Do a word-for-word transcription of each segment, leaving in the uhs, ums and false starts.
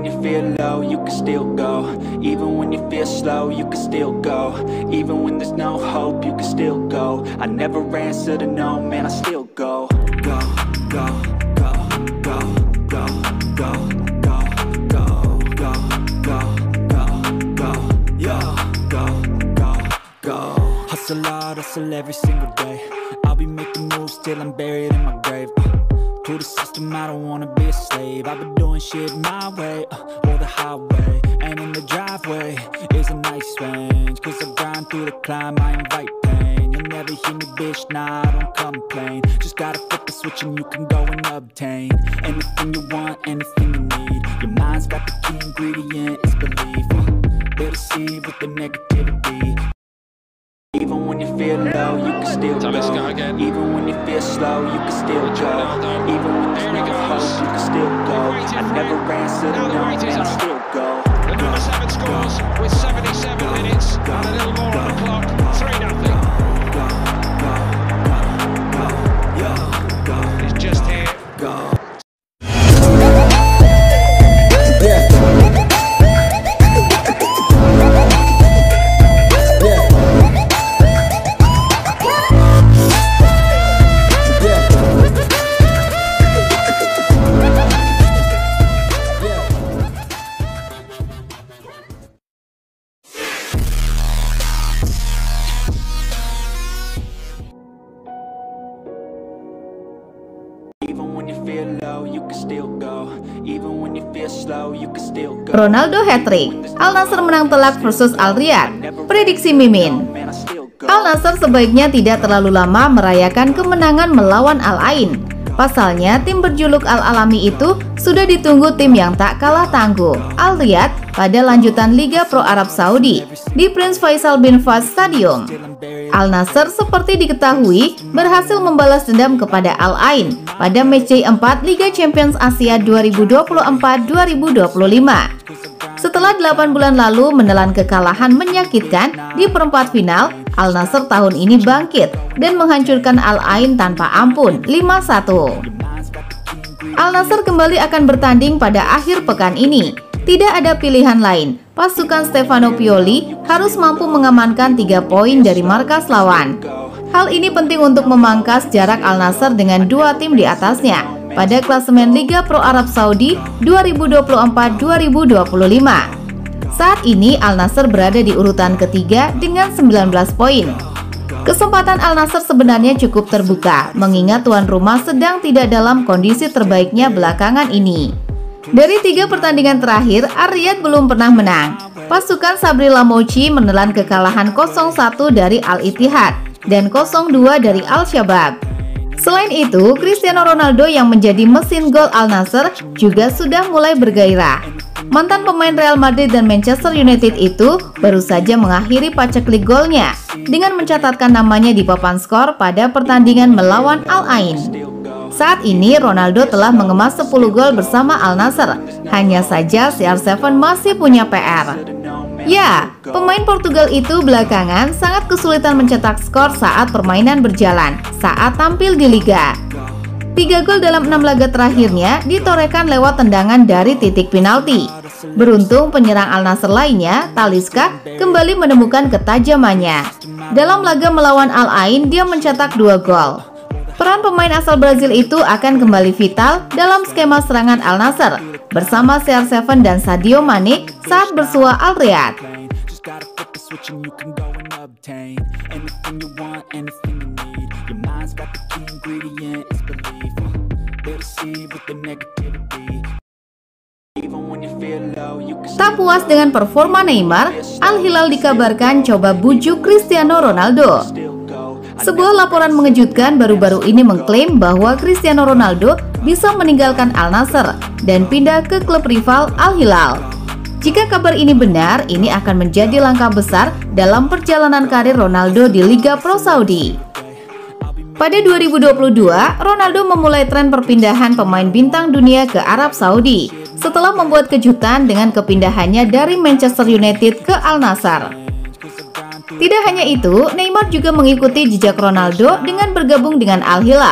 when you feel low, you can still go. Even when you feel slow, you can still go. Even when there's no hope, you can still go. I never answer to no, man, I still go. Go, go, go, go, go, go, go, go, go, go, go, go, yo, go, go, go. Hustle hard, hustle every single day. I'll be making moves till I'm buried in my grave. To the system, I don't wanna be a slave. I've been doing shit my way, uh, or the highway. And in the driveway is a nice range. Cause I grind through the climb, I invite pain. You'll never hear me, bitch, nah, I don't complain. Just gotta flip the switch and you can go and obtain anything you want, anything you need. Your mind's got the key ingredient, it's belief. uh, They'll deceive with the negativity. Even when you feel low, you can still go. Even when you feel slow, you can still go. Even when there's no hope, you can still go. I never answer to no, and I still go. The number seven scores with seventy-seven minutes and a little more on the clock. three nothing. He's just here. Go. Ronaldo hat-trick, Al Nassr menang telak versus Al Riyadh. Prediksi Mimin, Al Nassr sebaiknya tidak terlalu lama merayakan kemenangan melawan Al Ain. Pasalnya, tim berjuluk Al-Alami itu sudah ditunggu tim yang tak kalah tangguh, Al Riyadh, pada lanjutan Liga Pro Arab Saudi di Prince Faisal bin Fahd Stadium. Al Nassr seperti diketahui berhasil membalas dendam kepada Al Ain pada matchday empat Liga Champions Asia dua ribu dua puluh empat dua ribu dua puluh lima. Setelah delapan bulan lalu menelan kekalahan menyakitkan di perempat final, Al Nassr tahun ini bangkit dan menghancurkan Al Ain tanpa ampun lima satu. Al Nassr kembali akan bertanding pada akhir pekan ini. Tidak ada pilihan lain. Pasukan Stefano Pioli harus mampu mengamankan tiga poin dari markas lawan. Hal ini penting untuk memangkas jarak Al Nassr dengan dua tim di atasnya pada klasemen Liga Pro Arab Saudi dua ribu dua puluh empat dua ribu dua puluh lima. Saat ini Al Nassr berada di urutan ketiga dengan sembilan belas poin. Kesempatan Al Nassr sebenarnya cukup terbuka, mengingat tuan rumah sedang tidak dalam kondisi terbaiknya belakangan ini. Dari tiga pertandingan terakhir, Al Riyadh belum pernah menang. Pasukan Sabri Lamouchi menelan kekalahan nol satu dari Al Ittihad dan nol dua dari Al Shabab. Selain itu, Cristiano Ronaldo yang menjadi mesin gol Al Nassr juga sudah mulai bergairah. Mantan pemain Real Madrid dan Manchester United itu baru saja mengakhiri paceklik golnya dengan mencatatkan namanya di papan skor pada pertandingan melawan Al Ain. Saat ini Ronaldo telah mengemas sepuluh gol bersama Al Nassr. Hanya saja C R tujuh masih punya P R. Ya, pemain Portugal itu belakangan sangat kesulitan mencetak skor saat permainan berjalan saat tampil di Liga. Tiga gol dalam enam laga terakhirnya ditorehkan lewat tendangan dari titik penalti. Beruntung penyerang Al Nassr lainnya, Talisca, kembali menemukan ketajamannya. Dalam laga melawan Al Ain, dia mencetak dua gol. Peran pemain asal Brazil itu akan kembali vital dalam skema serangan Al Nassr bersama C R tujuh dan Sadio Mane saat bersua Al Riyadh. Tak puas dengan performa Neymar, Al Hilal dikabarkan coba bujuk Cristiano Ronaldo. Sebuah laporan mengejutkan baru-baru ini mengklaim bahwa Cristiano Ronaldo bisa meninggalkan Al Nassr dan pindah ke klub rival Al Hilal. Jika kabar ini benar, ini akan menjadi langkah besar dalam perjalanan karir Ronaldo di Liga Pro Saudi. Pada dua ribu dua puluh dua, Ronaldo memulai tren perpindahan pemain bintang dunia ke Arab Saudi setelah membuat kejutan dengan kepindahannya dari Manchester United ke Al Nassr. Tidak hanya itu, Neymar juga mengikuti jejak Ronaldo dengan bergabung dengan Al Hilal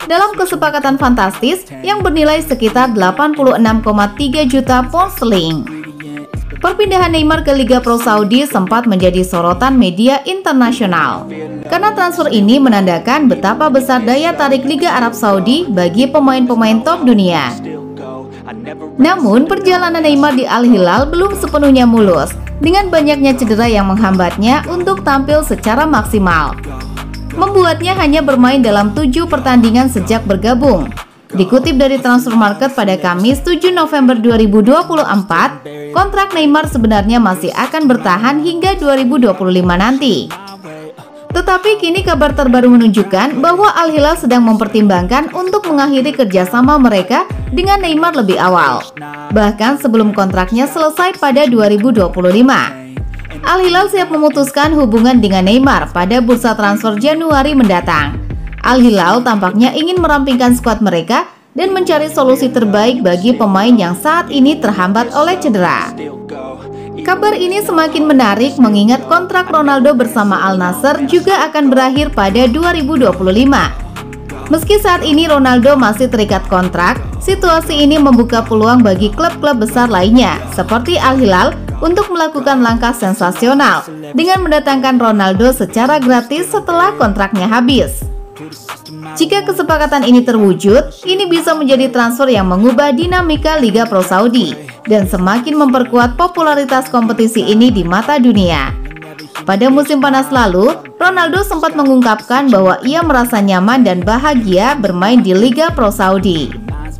dalam kesepakatan fantastis yang bernilai sekitar delapan puluh enam koma tiga juta pound sterling. Perpindahan Neymar ke Liga Pro Saudi sempat menjadi sorotan media internasional, karena transfer ini menandakan betapa besar daya tarik Liga Arab Saudi bagi pemain-pemain top dunia. Namun, perjalanan Neymar di Al Hilal belum sepenuhnya mulus, dengan banyaknya cedera yang menghambatnya untuk tampil secara maksimal. Membuatnya hanya bermain dalam tujuh pertandingan sejak bergabung. Dikutip dari Transfer Market pada Kamis tujuh November dua ribu dua puluh empat, kontrak Neymar sebenarnya masih akan bertahan hingga dua ribu dua puluh lima nanti. Tetapi kini kabar terbaru menunjukkan bahwa Al Hilal sedang mempertimbangkan untuk mengakhiri kerjasama mereka dengan Neymar lebih awal, bahkan sebelum kontraknya selesai pada dua ribu dua puluh lima. Al Hilal siap memutuskan hubungan dengan Neymar pada bursa transfer Januari mendatang. Al Hilal tampaknya ingin merampingkan skuad mereka dan mencari solusi terbaik bagi pemain yang saat ini terhambat oleh cedera. Kabar ini semakin menarik mengingat kontrak Ronaldo bersama Al Nassr juga akan berakhir pada dua ribu dua puluh lima. Meski saat ini Ronaldo masih terikat kontrak, situasi ini membuka peluang bagi klub-klub besar lainnya seperti Al Hilal untuk melakukan langkah sensasional dengan mendatangkan Ronaldo secara gratis setelah kontraknya habis. Jika kesepakatan ini terwujud, ini bisa menjadi transfer yang mengubah dinamika Liga Pro Saudi dan semakin memperkuat popularitas kompetisi ini di mata dunia. Pada musim panas lalu, Ronaldo sempat mengungkapkan bahwa ia merasa nyaman dan bahagia bermain di Liga Pro Saudi.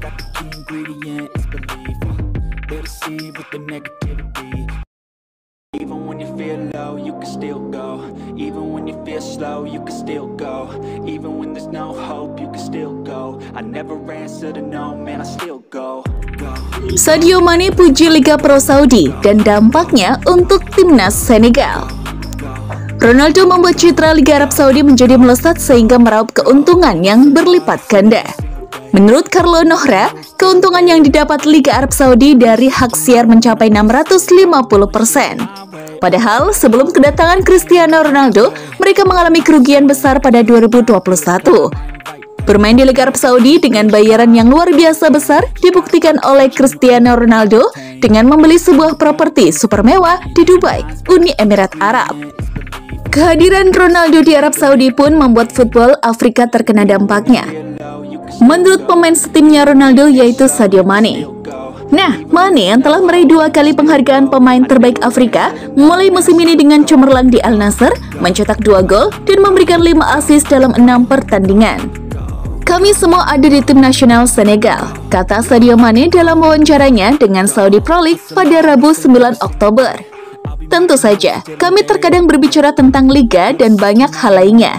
Even when you feel low, you can still go. Even when you feel slow, you can still go. Even when there's no hope, you can still go. I never answer to no, man, I still go. Sadio Mane puji Liga Pro Saudi dan dampaknya untuk timnas Senegal. Ronaldo membuat citra Liga Arab Saudi menjadi melesat sehingga meraup keuntungan yang berlipat ganda. Menurut Carlo Nohra, keuntungan yang didapat Liga Arab Saudi dari hak siar mencapai enam ratus lima puluh persen. Padahal sebelum kedatangan Cristiano Ronaldo, mereka mengalami kerugian besar pada dua ribu dua puluh satu. Bermain di Liga Arab Saudi dengan bayaran yang luar biasa besar dibuktikan oleh Cristiano Ronaldo dengan membeli sebuah properti super mewah di Dubai, Uni Emirat Arab. Kehadiran Ronaldo di Arab Saudi pun membuat football Afrika terkena dampaknya. Menurut pemain setimnya Ronaldo yaitu Sadio Mane. Nah, Mane yang telah meraih dua kali penghargaan pemain terbaik Afrika mulai musim ini dengan cemerlang di Al Nassr, mencetak dua gol dan memberikan lima assist dalam enam pertandingan. Kami semua ada di tim nasional Senegal, kata Sadio Mane dalam wawancaranya dengan Saudi Pro League pada Rabu sembilan Oktober. Tentu saja, kami terkadang berbicara tentang liga dan banyak hal lainnya.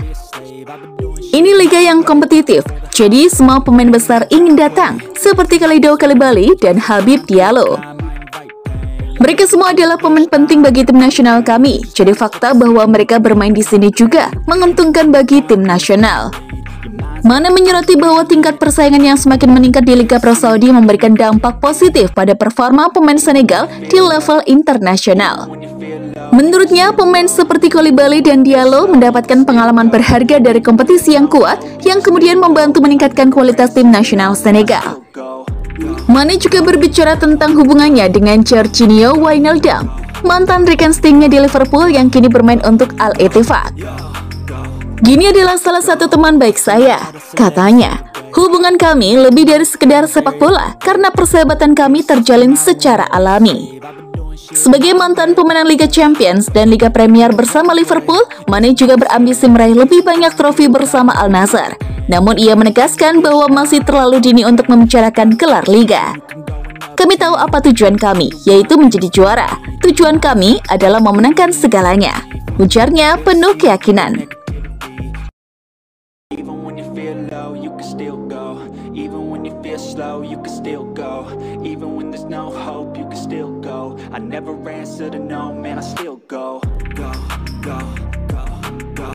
Ini liga yang kompetitif, jadi semua pemain besar ingin datang, seperti Kalidou Koulibaly dan Habib Diallo. Mereka semua adalah pemain penting bagi tim nasional kami, jadi fakta bahwa mereka bermain di sini juga menguntungkan bagi tim nasional. Mane menyoroti bahwa tingkat persaingan yang semakin meningkat di Liga Pro Saudi memberikan dampak positif pada performa pemain Senegal di level internasional. Menurutnya, pemain seperti Koulibaly dan Diallo mendapatkan pengalaman berharga dari kompetisi yang kuat yang kemudian membantu meningkatkan kualitas tim nasional Senegal. Mane juga berbicara tentang hubungannya dengan Georginio Wijnaldum, mantan rekan setimnya di Liverpool yang kini bermain untuk Al-Ettifaq. Gini adalah salah satu teman baik saya, katanya. Hubungan kami lebih dari sekedar sepak bola karena persahabatan kami terjalin secara alami. Sebagai mantan pemenang Liga Champions dan Liga Premier bersama Liverpool, Mane juga berambisi meraih lebih banyak trofi bersama Al Nassr. Namun ia menegaskan bahwa masih terlalu dini untuk membicarakan gelar Liga. Kami tahu apa tujuan kami, yaitu menjadi juara. Tujuan kami adalah memenangkan segalanya, ujarnya penuh keyakinan. Even when you feel low, you can still go. Even when you feel slow, you can still go. Even when there's no hope, you can still go. I never answer to no, man, I still go. Go, go.